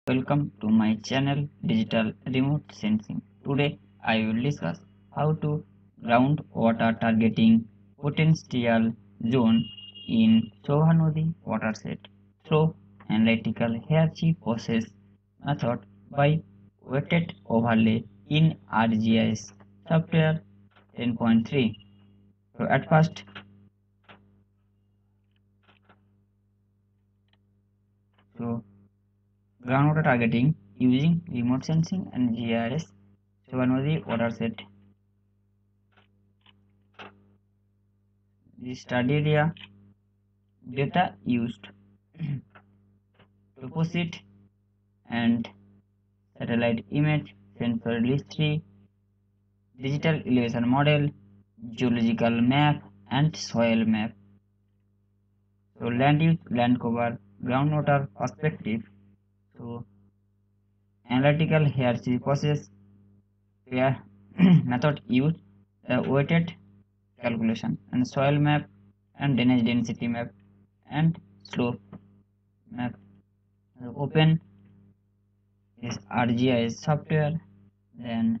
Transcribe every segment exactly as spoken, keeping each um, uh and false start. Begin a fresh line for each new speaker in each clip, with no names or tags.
Welcome to my channel Digital Remote Sensing. Today I will discuss how to groundwater targeting potential zone in Sohanodi watershed through analytical hierarchy process method by weighted overlay in ArcGIS software ten point three. So at first, so groundwater targeting using remote sensing and G I S Sohanodi watershed. The study area data used composite and satellite image sensor list three digital elevation model geological map and soil map. So land use, land cover, groundwater perspective. So analytical hierarchy process where method used uh, weighted calculation and soil map and drainage density map and slope map. So open is ArcGIS software, then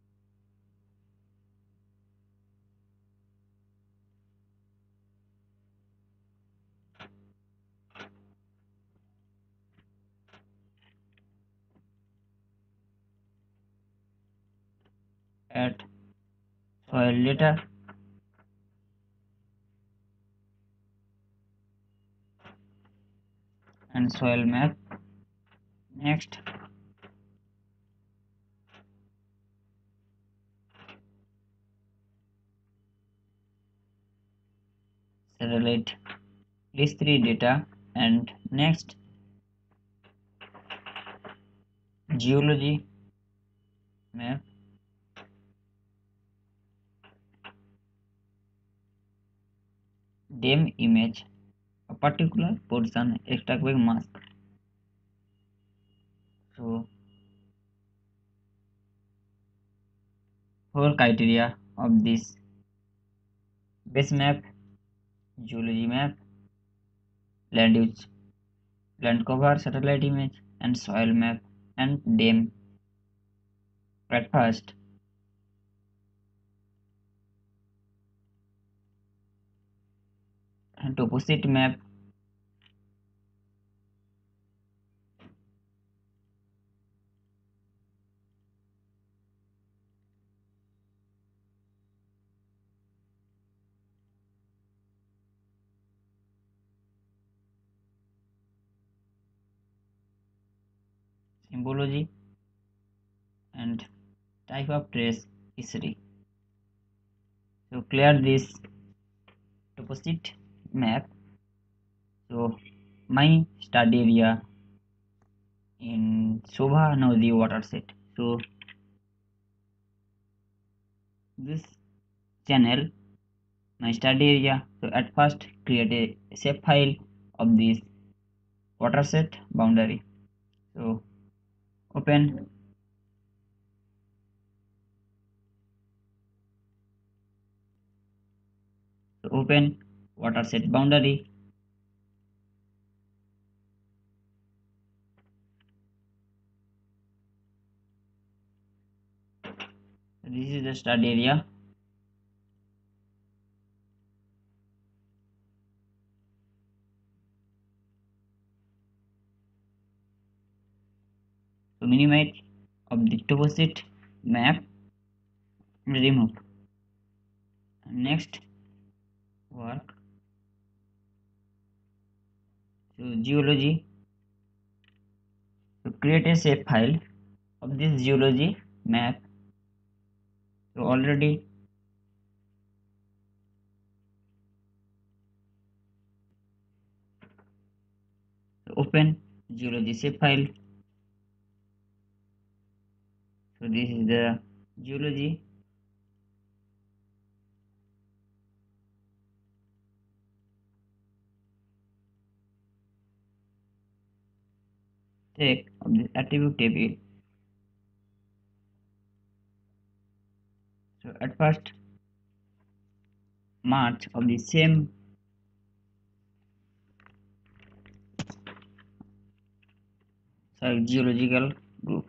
add soil data and soil map. Next, satellite list three data, and next geology map, dam image, a particular portion extractive mask. So four criteria of this base map, geology map, land use, land cover, satellite image, and soil map, and dam. At first, and composite map, symbology, and type of trace history. So clear this composite map. So my study area in Shobha Nodi watershed. So this channel, my study area. So at first create a shape file of this watershed boundary. So open so open watershed boundary. So this is the study area. So minimize of the composite map, remove. Next work. So geology. So create a shape file of this geology map. So already so open geology shape file. So this is the geology. Take of this attribute table. So at first March of the same sorry, geological group.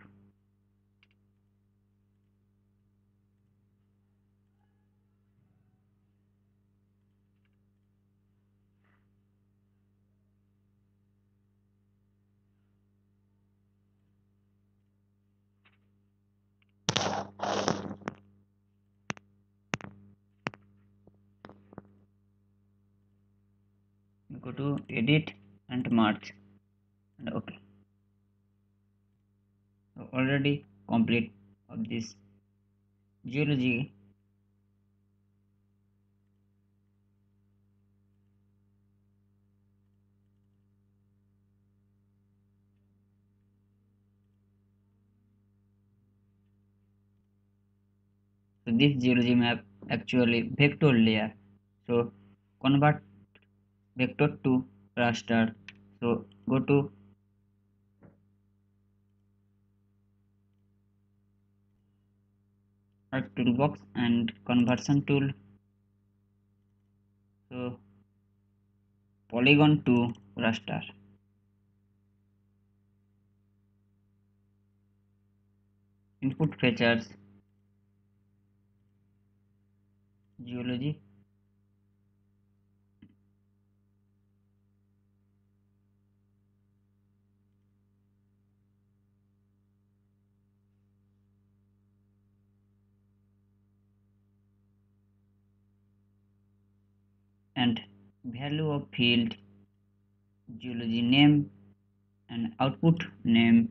Go to edit and merge, and okay. So already complete of this geology. So this geology map actually vector layer. So convert vector to raster. So go to our toolbox and conversion tool. So polygon to raster. Input features geology. And value of field geology name and output name.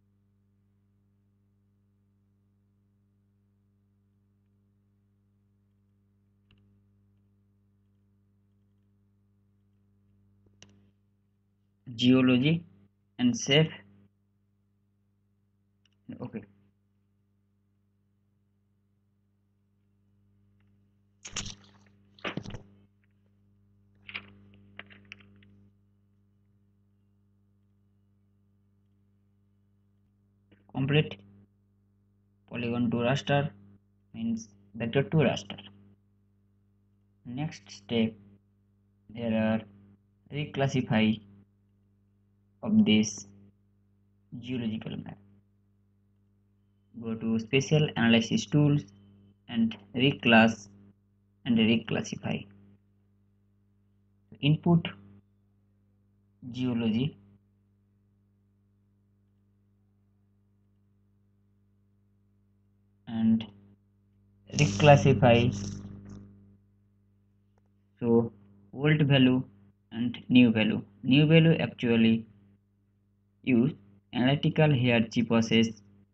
Geology and save. Okay. Complete polygon to raster means vector to raster. Next step, there are reclassify of this geological map. Go to special analysis tools and reclass and reclassify. Input geology and reclassify. So old value and new value. New value actually use analytical hierarchy process.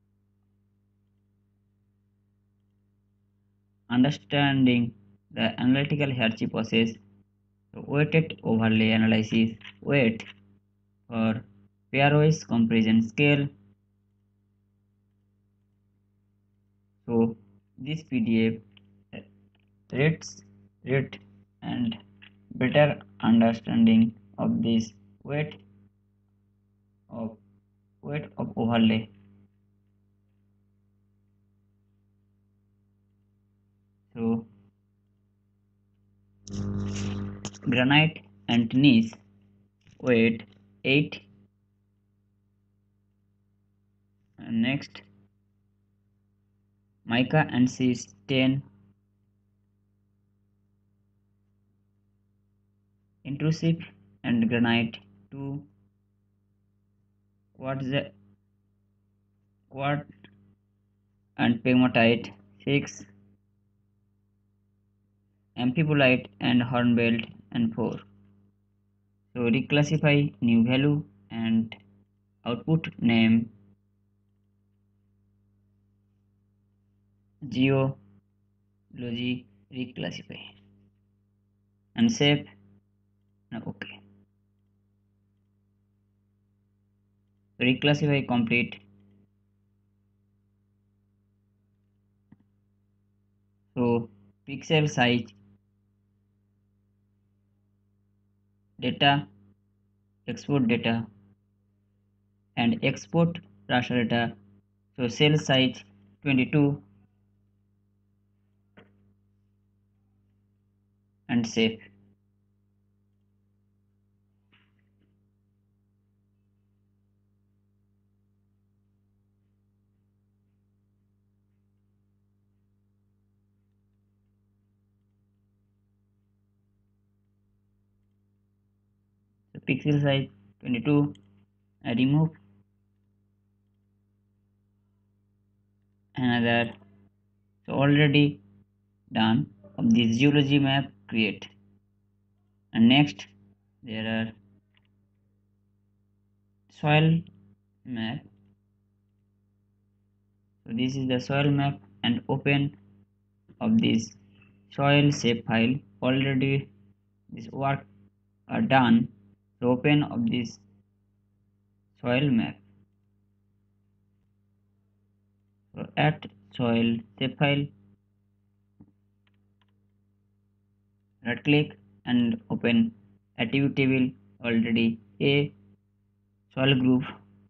Understanding the analytical hierarchy process, so weighted overlay analysis, weight for pairwise comparison scale. So this P D F rates rate and better understanding of this weight of weight of overlay. So granite and gneiss weight eight. And next mica and schist ten. Intrusive and granite two. Quartz quartz and pegmatite six. Amphibolite and hornblende and four. So reclassify new value and output name geology reclassify and save. Now okay. Reclassify complete. So pixel size data, export data and export raster data. So cell size twenty-two and save. pixel size twenty-two. I remove another. So already done of this geology map create. And next there are soil map. So this is the soil map and open of this soil shape file. Already this work are done. So open of this soil map. So at soil shape file, right click and open attribute table. Already a soil group.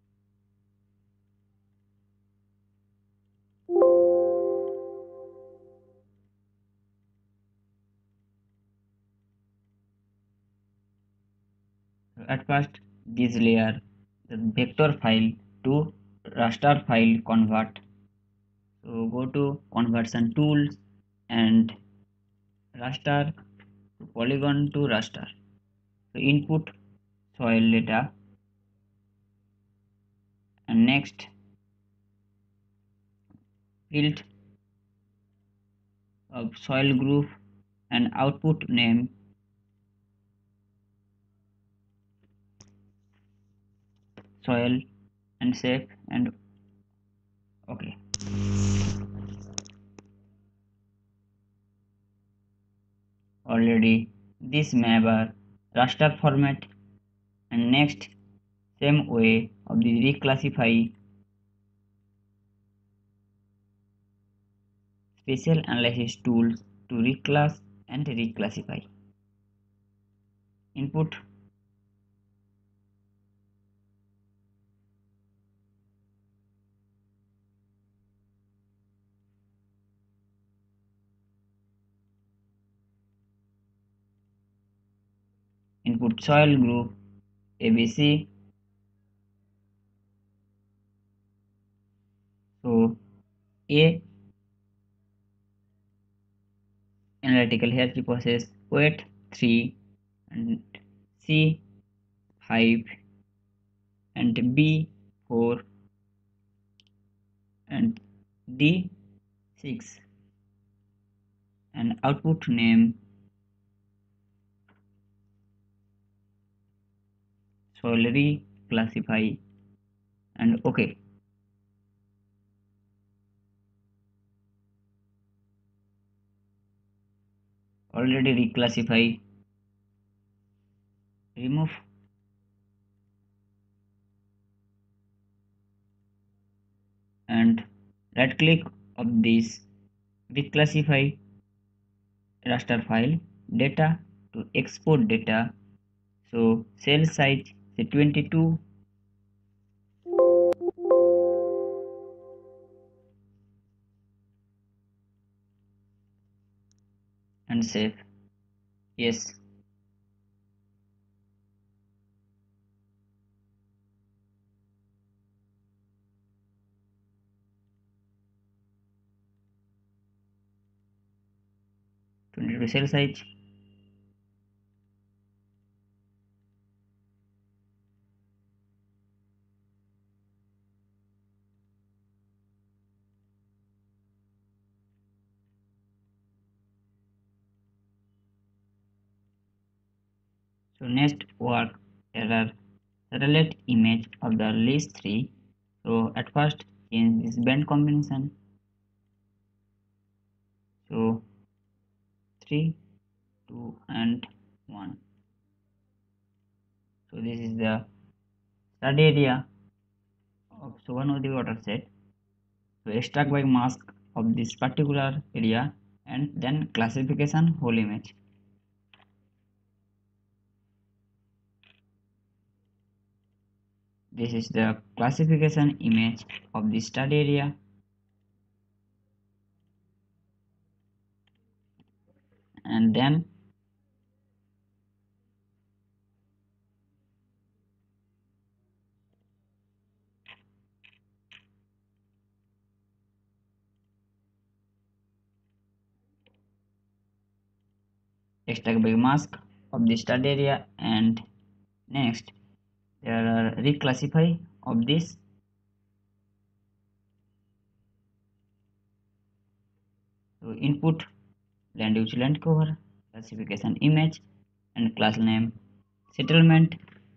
So at first this layer the vector file to raster file convert. So go to conversion tools and raster to polygon to raster. So input soil data and next field of soil group and output name soil and save and okay. Already this map are raster format and next same way of the reclassify spatial analysis tools to reclass and reclassify. Input input soil group A B C. So A analytical hierarchy process weight three and C five and B four and D six and output name soil reclassify and okay. Already reclassify. Remove and right click of this reclassify raster file data to export data. So cell size say twenty-two and save. Yes. twenty-two cell size. So next work error select image of the list three. So at first change this band combination. So three, two and one. So this is the study area of Suvarnavati water set. So extract by mask of this particular area and then classification whole image. This is the classification image of the study area. And then extract by mask of the study area and Next, there are reclassify of this. So input land use land cover, classification image, and class name settlement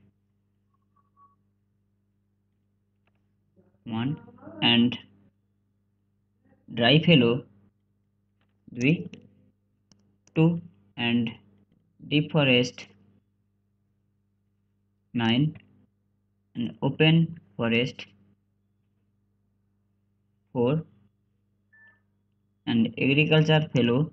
one, and dry fellow three, two, and deep forest nine, and open forest four, and agriculture fellow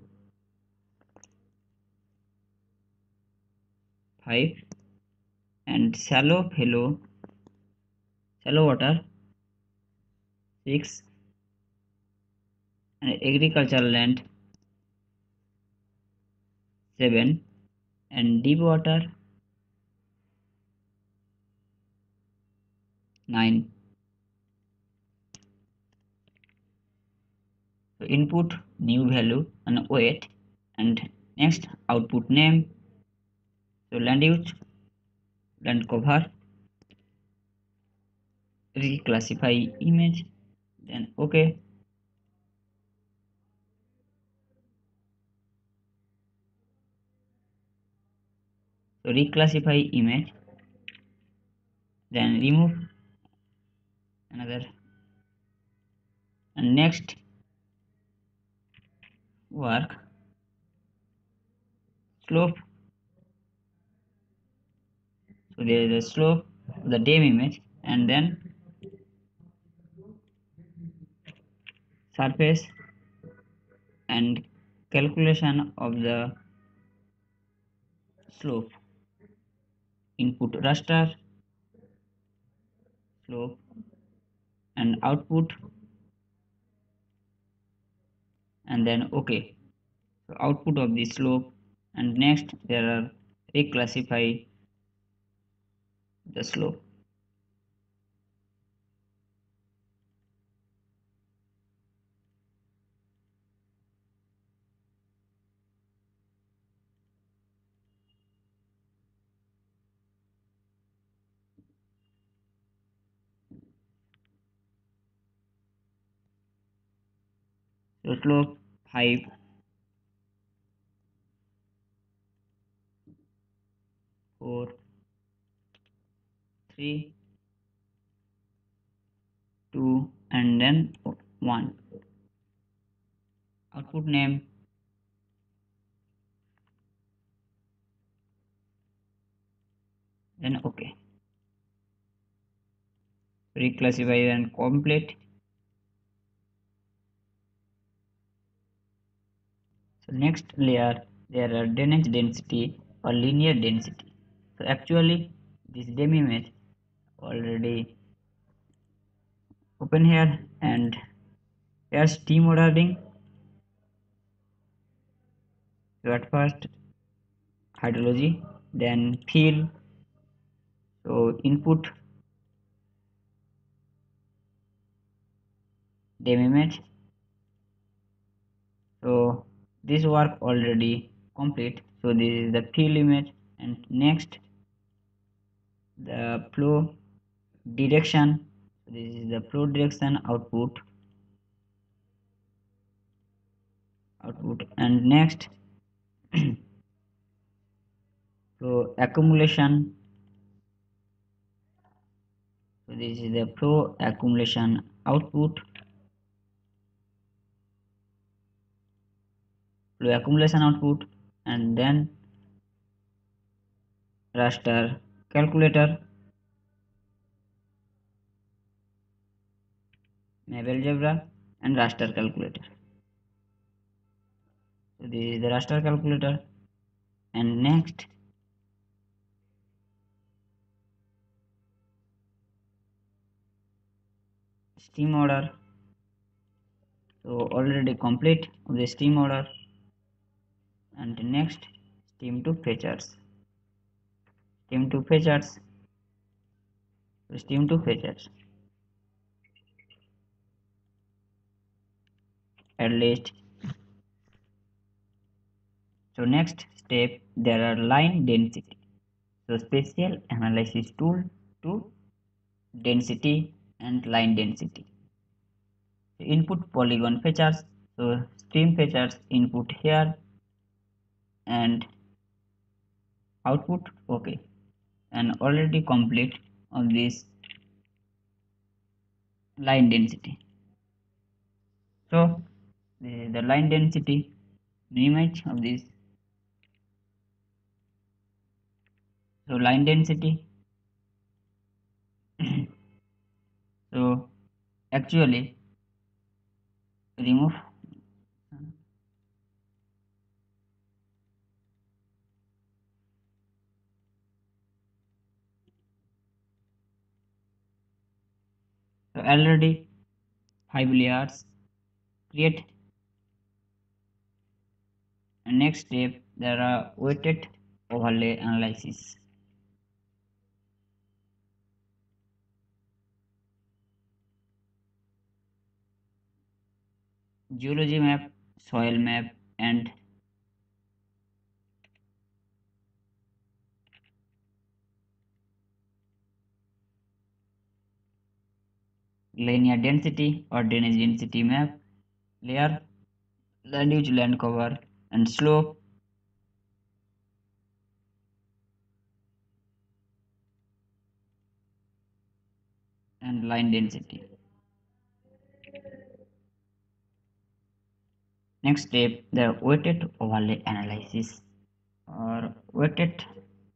five, and shallow fellow shallow water six, and agricultural land seven, and deep water nine. So input new value and weight, and next output name. So land use land cover, reclassify image, then okay. So reclassify image, then remove another, and next work slope. So there is a slope of the dim image, and then surface and calculation of the slope. Input raster slope, and output, and then okay. So output of the slope, and next there are reclassify the slope. So slope five, four, three, two, and then one. Output name, then okay. Reclassify and complete. So next layer, there are drainage density or linear density. So actually this dim image already open here, and here steam ordering. So at first hydrology, then fill. So input dim image. So this work already complete. So this is the fill image, and next the flow direction. So this is the flow direction output output, and next flow accumulation. So this is the flow accumulation output, flow accumulation output, and then raster calculator, Map algebra, and raster calculator. So this is the raster calculator, and next steam order. So already complete of the steam order, and next steam to features. Steam to features. So steam to features. At least. So next step, there are line density. So spatial analysis tool to density and line density. Input polygon features. So stream features input here and output okay, and already complete on this line density. So the, the line density, the image of this. So line density. So actually remove so already five layers create. And next step there are weighted overlay analysis. Geology map, soil map, and linear density or drainage density map, layer, land use, land cover, and slope, and line density. Next step, the weighted overlay analysis or weighted.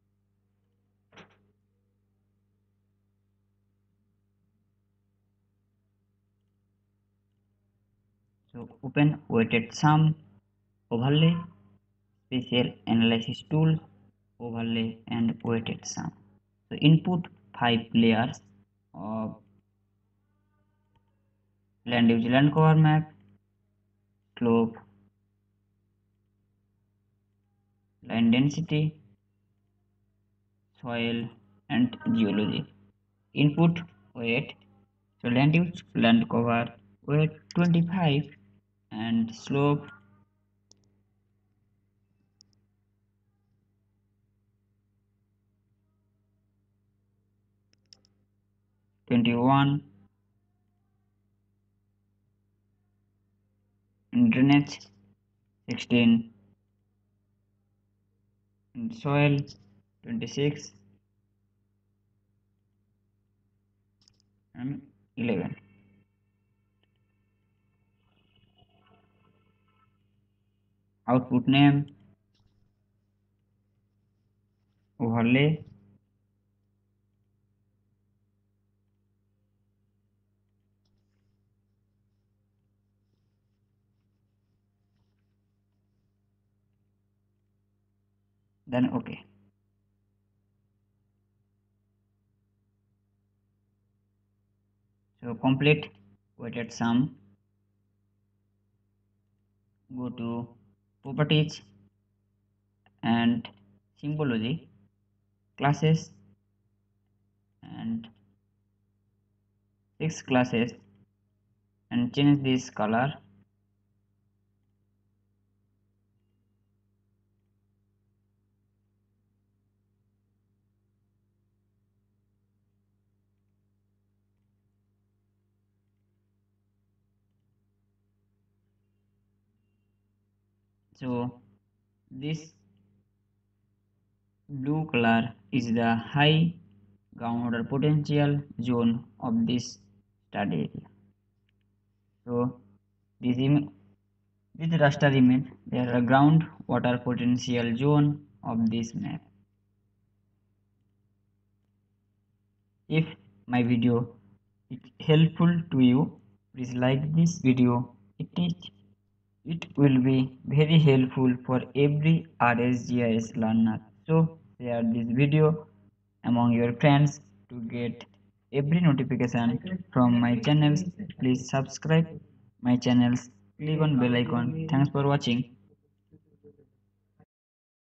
So open weighted sum, overlay, spatial analysis tool, overlay, and weighted sum. So input five layers of land use, land cover map, slope, line density, soil, and geology. Input weight, so land use, land cover weight twenty-five, and slope twenty-one, and drainage sixteen, and soil twenty-six, and eleven. Output name, overlay, then okay. So complete weighted sum, go to properties and symbology, classes, and six classes, and change this color. So this blue color is the high groundwater potential zone of this study area. So this, this raster image, there are groundwater potential zone of this map. If my video is helpful to you, please like this video. It is it will be very helpful for every R S G I S learner. So share this video among your friends to get every notification from my channels. Please subscribe my channels. Click on bell icon. Thanks for watching.